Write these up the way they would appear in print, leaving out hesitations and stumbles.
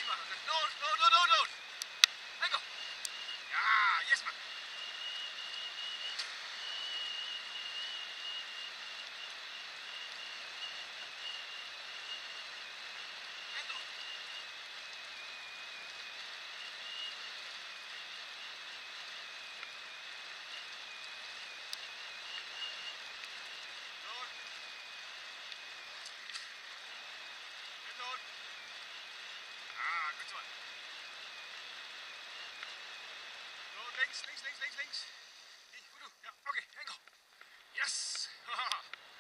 man. Door. En go. Ja, yes man. En door. Door. En door. Ah, goed man. Door, links. Hey, goed doen. Ja, oké, en go. Yes. Haha.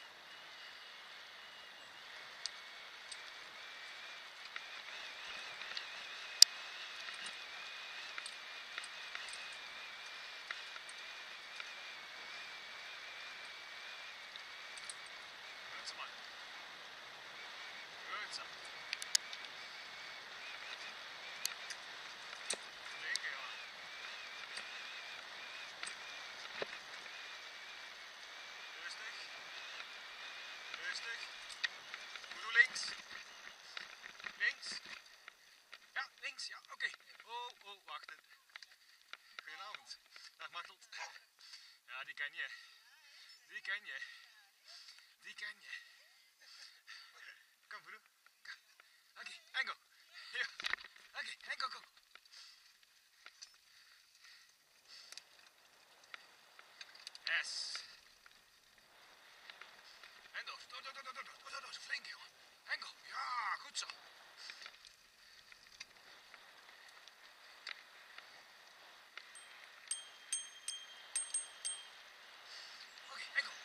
Goed zo man. Goed zo. Linker, jongen. Rustig. Goed doen, links. Links. Ja, oké. Oh, wacht. Goedenavond. Dag, Machteld. Ja, die ken je. Kom, goed doen. Oké, en go. Ja. Oké, en go. Yes. En door. Flink, jongen. En go. Ja, goed zo. Oké, en go.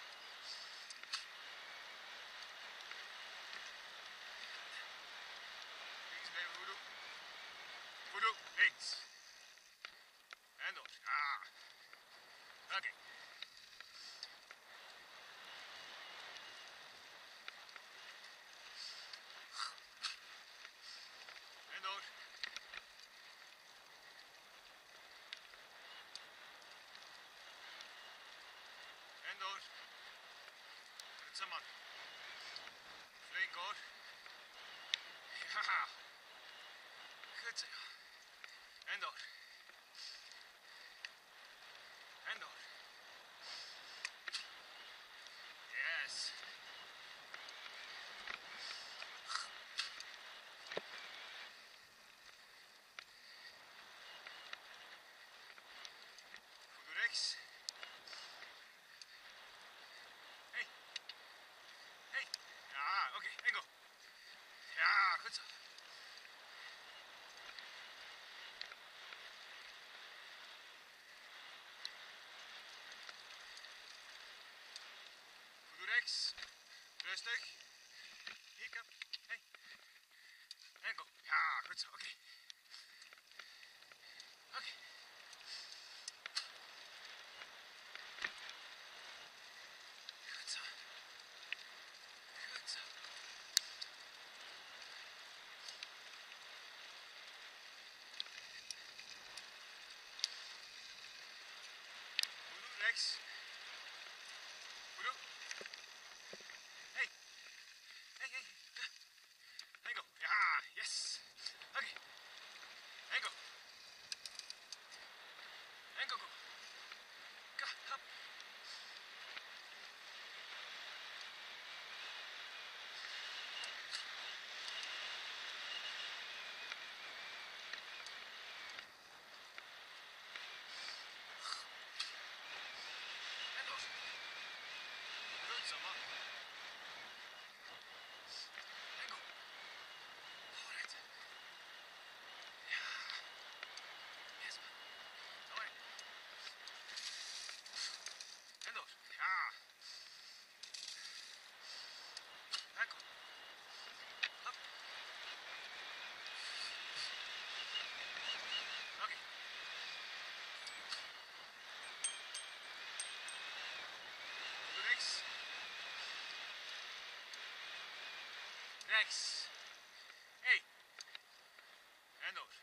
Links blijven, goed doen. Links. En door. Ja. Oké. En door. En door. Goed zo man. Flink hoor. Ja. Goed zo. En door. Yes. Goed door rechts. Hey. Ja, oké, en go. Ja, goed zo. Goed door rechts. Rustig. Hier, kom. Hey. En go. Ja, goed zo, oké. Oké. Goed zo. Goed doen, rechts. Goed doen. Hey. En go. Ja, yes. Oké. En go. Go. Hop. En door. Goed zo man. En go. Vooruit. Ja. Yes man. Door. En door. Ja. En go. Hop. Oké. Goed rechts. Rechts. Hey. En door.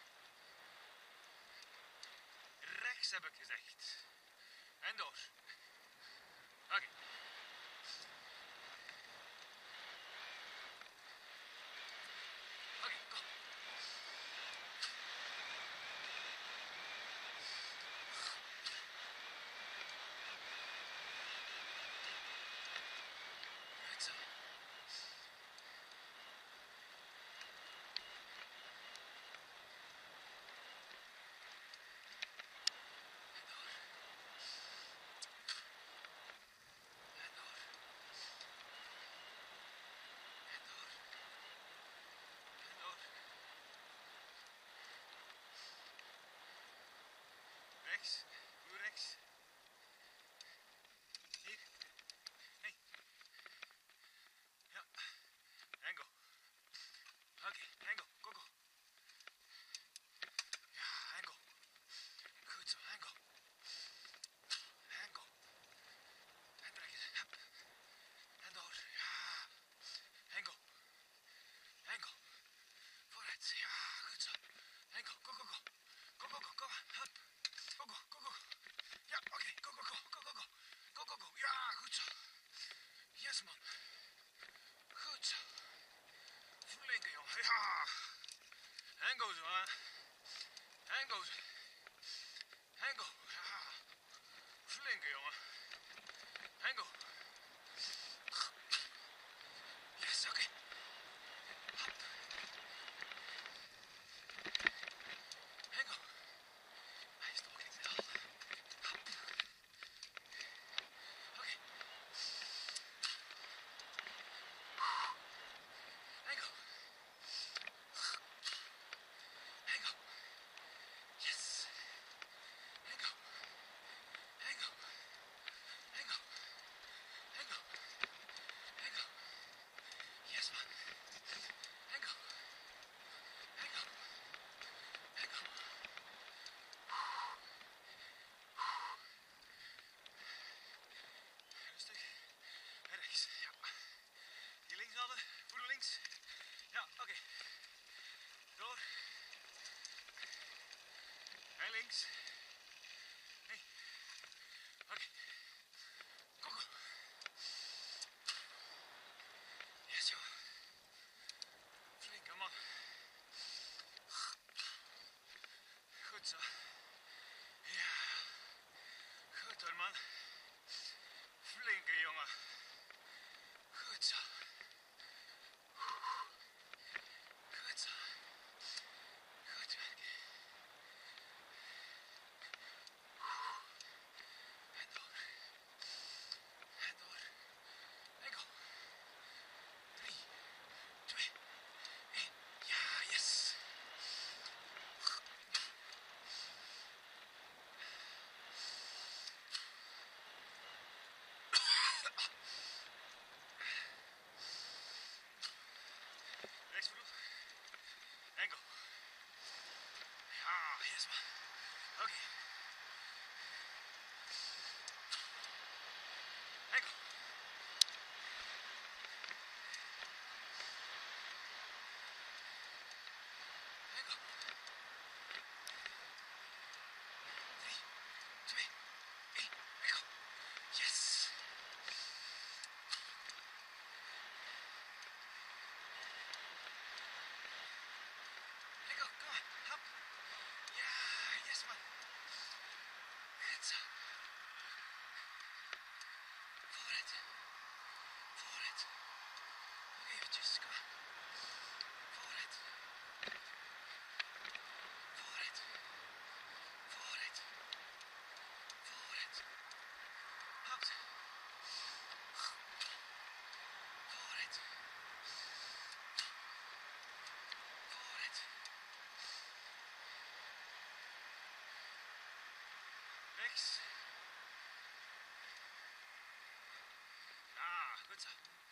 Rechts heb ik gezegd. En door. Oké. Oké, kom. rechts. Goed rechts. Hier. Hey. Ja. En go. Oké, en go. Go, go. Ja, en go. Goed zo, en go. En go. En trekken. Hup. En door. Ja. En go. En go. Vooruit. Ja, goed zo. En go, go, go, go. Go, go, go, go. Hup. Go, go, go, go. Ja, oké. Go, go, go. Go, go, go. Go, go, go. Ja, goed zo. Yes, man. Goed zo. Flinke, jongen. Ja. En go zo, hè. En go zo. En go. Ja. Flinke, jongen. En go. Yes, oké. Hop. En go. Hij is nog niet stil. Hop. Oké. En go. En go. Yes. En go. En go. En go. En go. En go. Yes, man. En go. En go. En go. Rustig. En rechts. Ja. Hier links hadden. Voeten links. Ja, oké. Door. En links. Hey. Oké. Go, go. Yes, joh. Flinke man. Goed zo. Ja. Goed hoor, man. Flinke jongen. Goed zo. Goed zo. Goed werk. En door. En door. En go. 3, 2, 1. Ja, yes. Rechts vroeg. En go. Ja, yes man. Oké. En go. En go. 3, 2, 1. En go. Yes. En go. Kom maar. Hop. Ja, yes man. Goed zo. Vooruit. Vooruit. Nog eventjes. Kom maar. Vooruit. Vooruit. Vooruit. Vooruit. Hop. Vooruit. Vooruit. Rechts. Ah, goed zo.